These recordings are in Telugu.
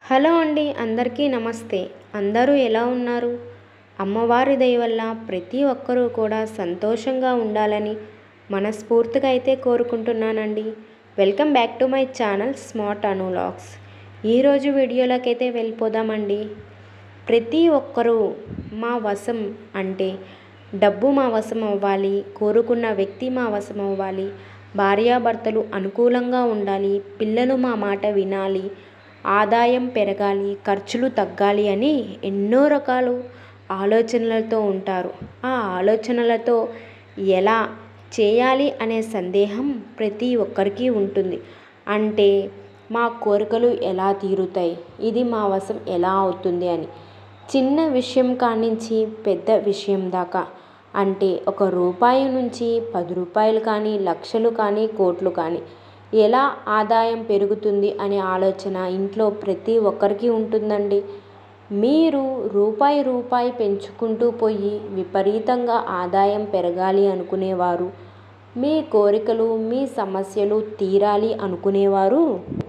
హలో అండి, అందరికీ నమస్తే. అందరూ ఎలా ఉన్నారు? అమ్మవారి దయ వల్ల ప్రతి ఒక్కరూ కూడా సంతోషంగా ఉండాలని మనస్ఫూర్తిగా అయితే కోరుకుంటున్నానండి. Welcome back to my channel smart Anu vlogs. ఈరోజు వీడియోలోకి అయితే వెళ్ళిపోదామండి. ప్రతి ఒక్కరూ మా వశం అంటే డబ్బు మా వశం అవ్వాలి, కోరుకున్న వ్యక్తి మా వశం అవ్వాలి, భార్యాభర్తలు అనుకూలంగా ఉండాలి, పిల్లలు మా మాట వినాలి, ఆదాయం పెరగాలి, ఖర్చులు తగ్గాలి అని ఎన్నో రకాల ఆలోచనలతో ఉంటారు. ఆ ఆలోచనలతో ఎలా చేయాలి అనే సందేహం ప్రతి ఒక్కరికి ఉంటుంది. అంటే మా కోరికలు ఎలా తీరుతాయి, ఇది మా వశం ఎలా అవుతుంది అని. చిన్న విషయం కానించి పెద్ద విషయం దాకా, అంటే ఒక రూపాయి నుంచి 10 రూపాయలు కానీ, లక్షలు కానీ, కోట్లు కానీ ఎలా ఆదాయం పెరుగుతుంది అనే ఆలోచన ఇంట్లో ప్రతి ఒక్కరికి ఉంటుందండి. మీరు రూపాయి పెంచుకుంటూ పోయి విపరీతంగా ఆదాయం పెరగాలి అనుకునేవారు, మీ కోరికలు మీ సమస్యలు తీరాలి అనుకునేవారు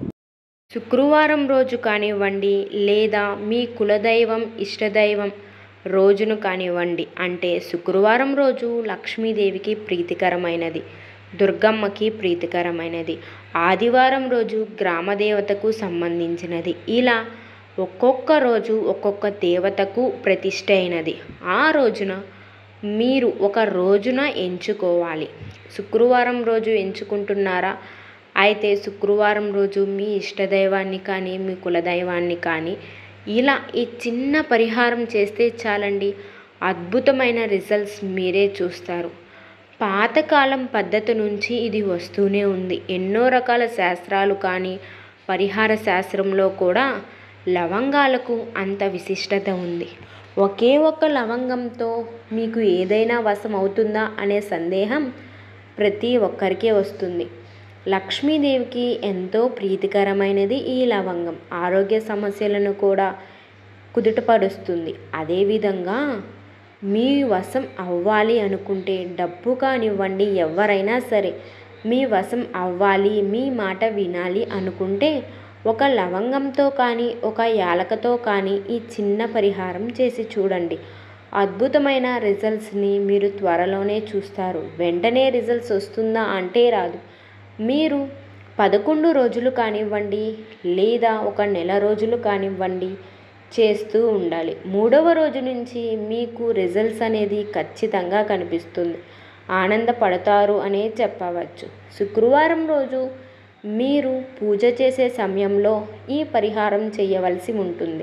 శుక్రవారం రోజు కానివ్వండి, లేదా మీ కులదైవం ఇష్టదైవం రోజును కానివ్వండి. అంటే శుక్రవారం రోజు లక్ష్మీదేవికి ప్రీతికరమైనది, దుర్గమ్మకి ప్రీతికరమైనది, ఆదివారం రోజు గ్రామదేవతకు సంబంధించినది. ఇలా ఒక్కొక్క రోజు ఒక్కొక్క దేవతకు ప్రతిష్ఠ అయినది. ఆ రోజున మీరు ఒక రోజున ఎంచుకోవాలి. శుక్రవారం రోజు ఎంచుకుంటున్నారా? అయితే శుక్రవారం రోజు మీ ఇష్టదైవాన్ని కానీ, మీ కులదైవాన్ని కానీ ఇలా ఈ చిన్న పరిహారం చేస్తే చాలండి, అద్భుతమైన రిజల్ట్స్ మీరే చూస్తారు. పాతకాలం పద్ధతి నుంచి ఇది వస్తూనే ఉంది. ఎన్నో రకాల శాస్త్రాలు కానీ, పరిహార శాస్త్రంలో కూడా లవంగాలకు అంత విశిష్టత ఉంది. ఒకే ఒక్క లవంగంతో మీకు ఏదైనా వశం అవుతుందా అనే సందేహం ప్రతి ఒక్కరికే వస్తుంది. లక్ష్మీదేవికి ఎంతో ప్రీతికరమైనది ఈ లవంగం. ఆరోగ్య సమస్యలను కూడా కుదుటపరుస్తుంది. అదేవిధంగా మీ వశం అవ్వాలి అనుకుంటే, డబ్బు కానివ్వండి, ఎవరైనా సరే మీ వశం అవ్వాలి, మీ మాట వినాలి అనుకుంటే ఒక లవంగంతో కానీ, ఒక యాలకతో కానీ ఈ చిన్న పరిహారం చేసి చూడండి. అద్భుతమైన రిజల్ట్స్ని మీరు త్వరలోనే చూస్తారు. వెంటనే రిజల్ట్స్ వస్తుందా అంటే రాదు. మీరు 11 రోజులు కానివ్వండి, లేదా ఒక నెల రోజులు కానివ్వండి చేస్తూ ఉండాలి. 3వ రోజు నుంచి మీకు రిజల్ట్స్ అనేది ఖచ్చితంగా కనిపిస్తుంది. ఆనందపడతారు అనే చెప్పవచ్చు. శుక్రవారం రోజు మీరు పూజ చేసే సమయంలో ఈ పరిహారం చేయవలసి ఉంటుంది.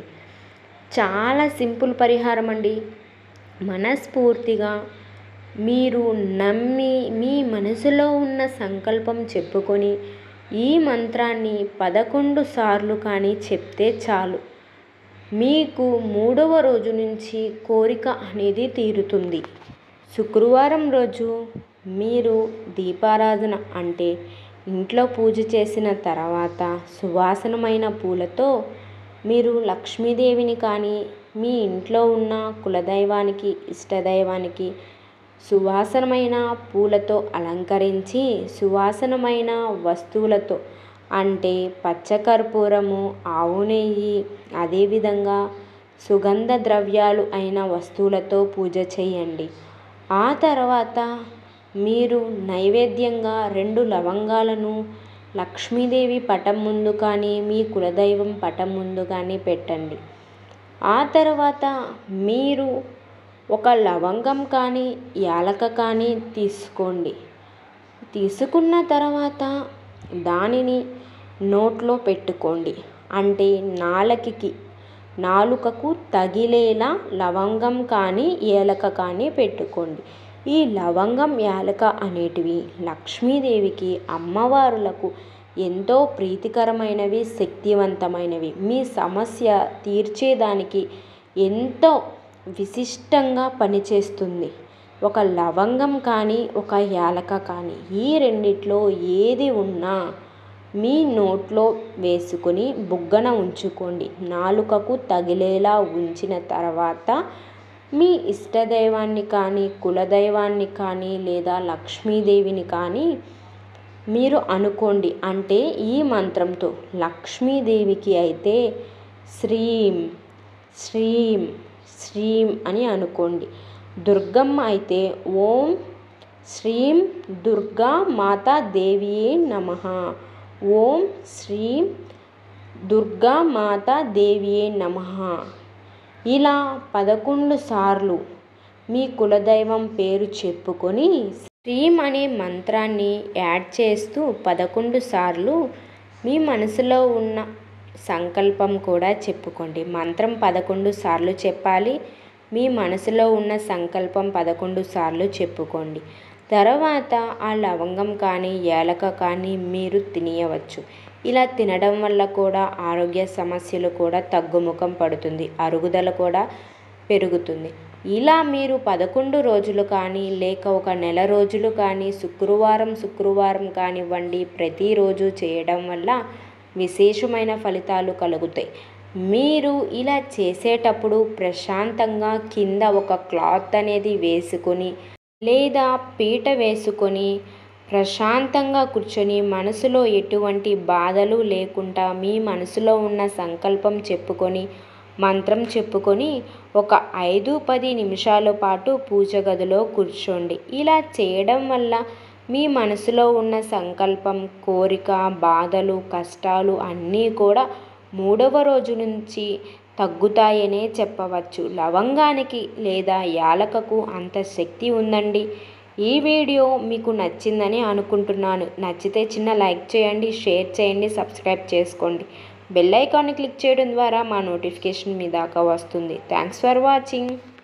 చాలా సింపుల్ పరిహారం అండి. మనస్ఫూర్తిగా మీరు నమ్మి మీ మనసులో ఉన్న సంకల్పం చెప్పుకొని ఈ మంత్రాన్ని 11 సార్లు కానీ చెప్తే చాలు, మీకు 3వ రోజు నుంచి కోరిక అనేది తీరుతుంది. శుక్రవారం రోజు మీరు దీపారాధన అంటే ఇంట్లో పూజ చేసిన తర్వాత సువాసనమైన పూలతో మీరు లక్ష్మీదేవిని కానీ, మీ ఇంట్లో ఉన్న కులదైవానికి ఇష్టదైవానికి సువాసనమైన పూలతో అలంకరించి, సువాసనమైన వస్తువులతో అంటే పచ్చకర్పూరము, ఆవు నెయ్యి, అదేవిధంగా సుగంధ ద్రవ్యాలు అయిన వస్తువులతో పూజ చేయండి. ఆ తర్వాత మీరు నైవేద్యంగా 2 లవంగాలను లక్ష్మీదేవి పటం ముందు కానీ, మీ కులదైవం పటం ముందు కానీ పెట్టండి. ఆ తర్వాత మీరు ఒక లవంగం కానీ, యాలక కానీ తీసుకోండి. తీసుకున్న తర్వాత దానిని నోట్లో పెట్టుకోండి. అంటే నాలుకకు తగిలేలా లవంగం కానీ, ఏలక కానీ పెట్టుకోండి. ఈ లవంగం, యాలక అనేటివి లక్ష్మీదేవికి, అమ్మవారులకు ఎంతో ప్రీతికరమైనవి, శక్తివంతమైనవి. మీ సమస్య తీర్చేదానికి ఎంతో విశిష్టంగా పనిచేస్తుంది. ఒక లవంగం కానీ, ఒక యాలక కానీ, ఈ రెండిట్లో ఏది ఉన్నా మీ నోట్లో వేసుకొని బుగ్గన ఉంచుకోండి. నాలుకకు తగిలేలా ఉంచిన తర్వాత మీ ఇష్టదైవాన్ని కానీ, కులదైవాన్ని కానీ, లేదా లక్ష్మీదేవిని కానీ మీరు అనుకోండి. అంటే ఈ మంత్రంతో లక్ష్మీదేవికి అయితే శ్రీం శ్రీం శ్రీం అని అనుకోండి. దుర్గమ్మ అయితే ఓం శ్రీం దుర్గా మాతా దేవియే నమః, ఓం శ్రీం దుర్గా మాతా దేవియే నమః. ఇలా 11 సార్లు మీ కులదైవం పేరు చెప్పుకొని శ్రీం అనే మంత్రాన్ని యాడ్ చేస్తూ 11 సార్లు మీ మనసులో ఉన్న సంకల్పం కూడా చెప్పుకోండి. మంత్రం 11 సార్లు చెప్పాలి, మీ మనసులో ఉన్న సంకల్పం 11 సార్లు చెప్పుకోండి. తర్వాత ఆ లవంగం కానీ యాలక కానీ మీరు తినేయవచ్చు. ఇలా తినడం వల్ల కూడా ఆరోగ్య సమస్యలు కూడా తగ్గుముఖం పడుతుంది, అరుగుదల కూడా పెరుగుతుంది. ఇలా మీరు 11 రోజులు కానీ లేక ఒక నెల రోజులు కానీ శుక్రవారం కానివ్వండి ప్రతిరోజు చేయడం వల్ల విశేషమైన ఫలితాలు కలుగుతాయి. మీరు ఇలా చేసేటప్పుడు ప్రశాంతంగా కింద ఒక క్లాత్ అనేది వేసుకొని లేదా పీట వేసుకొని ప్రశాంతంగా కూర్చొని మనసులో ఎటువంటి బాధలు లేకుండా మీ మనసులో ఉన్న సంకల్పం చెప్పుకొని మంత్రం చెప్పుకొని ఒక 5-10 నిమిషాల పాటు పూజ గదిలో కూర్చోండి. ఇలా చేయడం వల్ల మీ మనసులో ఉన్న సంకల్పం, కోరిక, బాధలు, కష్టాలు అన్నీ కూడా 3వ రోజు నుంచి తగ్గుతాయనే చెప్పవచ్చు. లవంగానికి లేదా యాలకకు అంత శక్తి ఉందండి. ఈ వీడియో మీకు నచ్చిందని అనుకుంటున్నాను. నచ్చితే చిన్న లైక్ చేయండి, షేర్ చేయండి, సబ్స్క్రైబ్ చేసుకోండి. బెల్ ఐకాన్ని క్లిక్ చేయడం ద్వారా మా నోటిఫికేషన్ మీ దాకా వస్తుంది. Thanks for watching.